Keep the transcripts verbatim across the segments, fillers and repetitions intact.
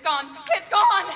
gone. It's gone!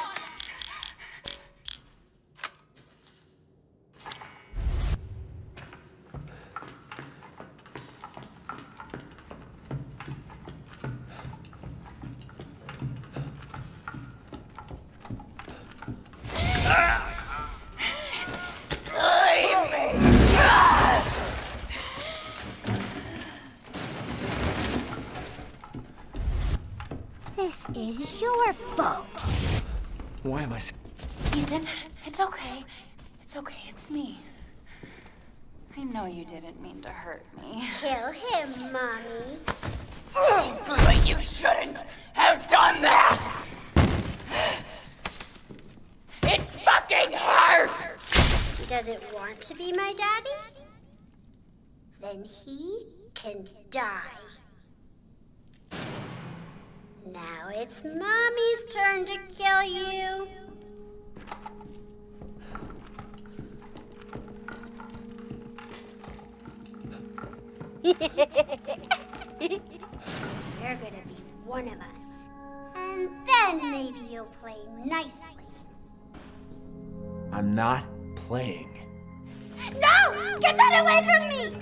This is your fault. Why am I... Ethan, it's okay. It's okay, it's me. I know you didn't mean to hurt me. Kill him, Mommy. But you shouldn't have done that! It fucking hurts! He doesn't want to be my daddy? Then he can die. Now it's Mommy's turn to kill you. You're gonna be one of us. And then maybe you'll play nicely. I'm not playing. No! Get that away from me!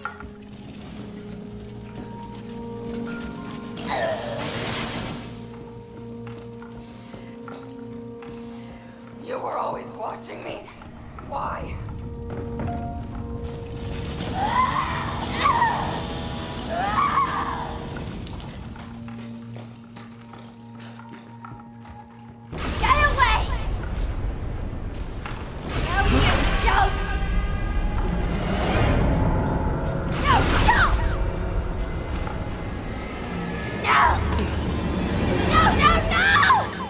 You were always watching me. Why? Get away! No, you don't! No, don't! No! No, no, no!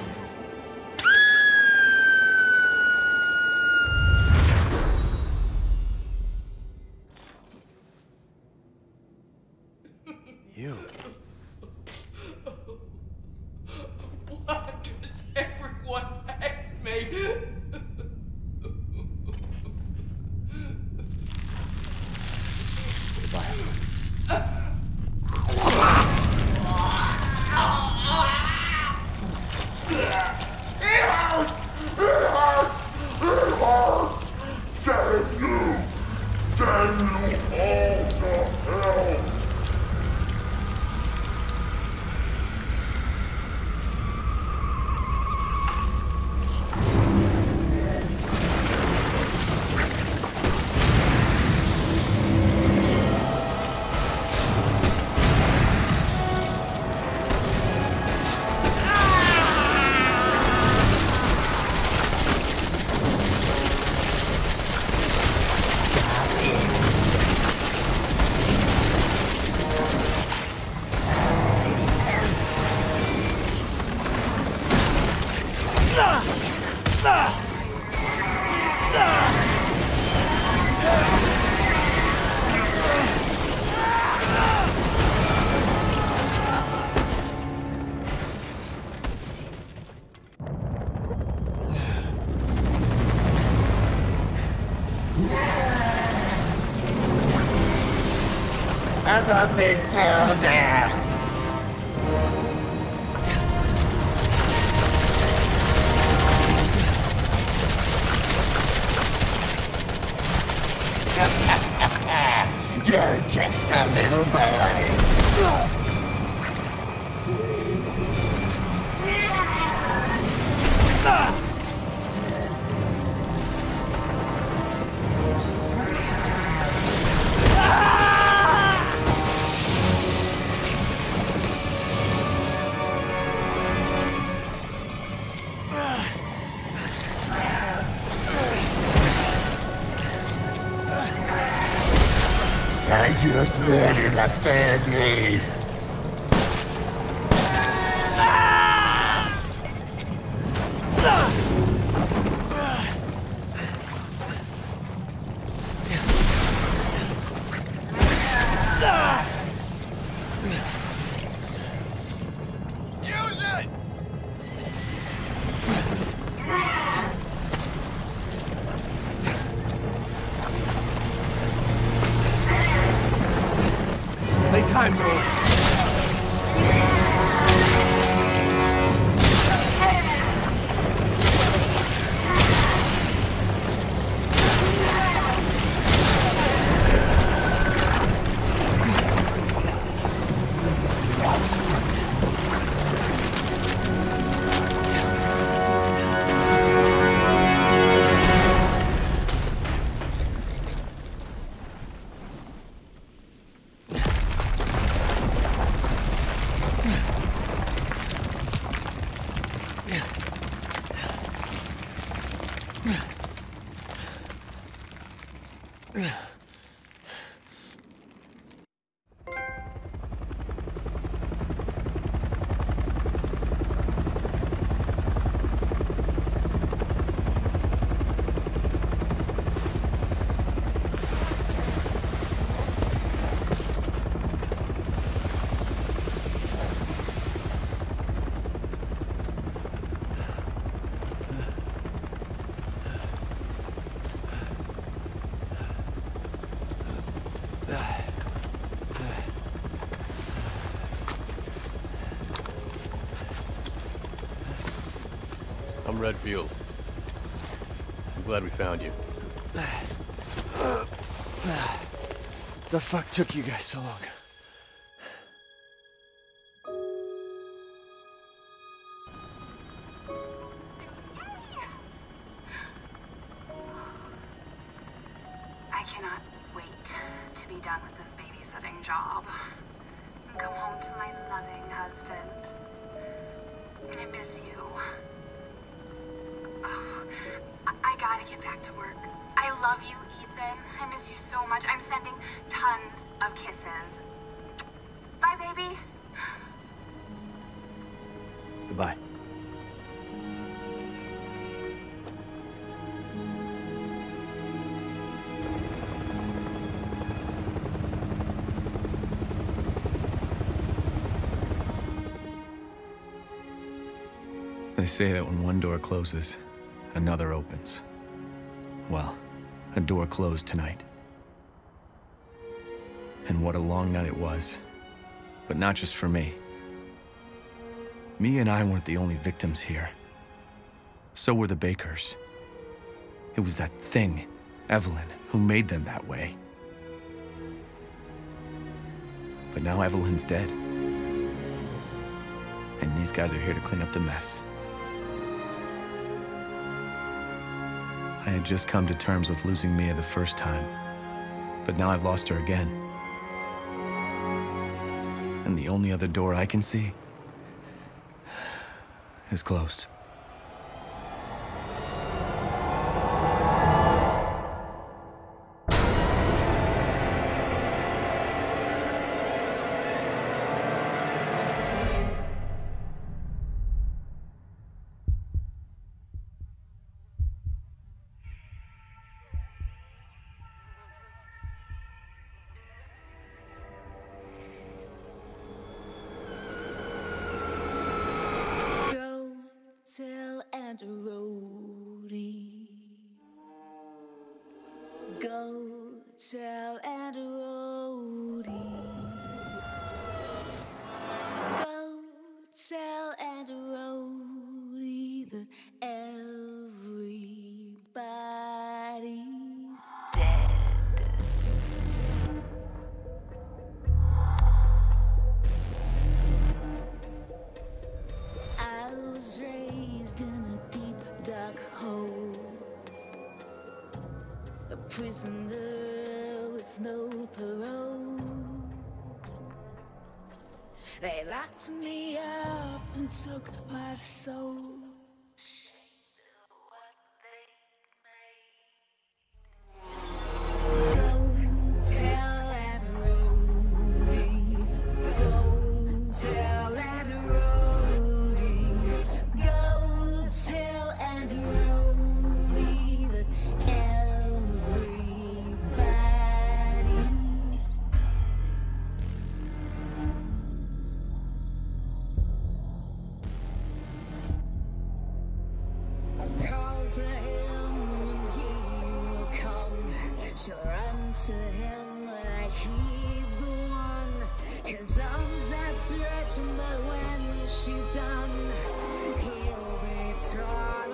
You. Why does everyone hate me? Goodbye. It hurts! It hurts! It hurts! Damn you! Damn you all to hell! I'm a big hell now. You're just a little boy. I just wanted a family. Use it! Playtime, bro. I'm Redfield. I'm glad we found you. The fuck took you guys so long? I cannot wait to be done with this babysitting job and come home to my loving husband. I miss you. Oh, I, I gotta get back to work. I love you, Ethan. I miss you so much. I'm sending tons of kisses. Bye, baby. Goodbye. They say that when one door closes, another opens. Well, a door closed tonight. And what a long night it was. But not just for me. Me and I weren't the only victims here. So were the Bakers. It was that thing, Evelyn, who made them that way. But now Evelyn's dead. And these guys are here to clean up the mess. I had just come to terms with losing Mia the first time, but now I've lost her again. And the only other door I can see is closed. Go tell Aunt Rhodey. Go tell Aunt Rhodey that everybody's dead. I was raised in a deep, dark hole, a prisoner with no parole. They locked me up and took my soul. Go tell Aunt Rhodey. Go tell Aunt Rhodey. Go tell Aunt Rhodey that everybody's call to him and he will come. She'll run to him like he's the one. His arms outstretched, but when she's done, he'll be torn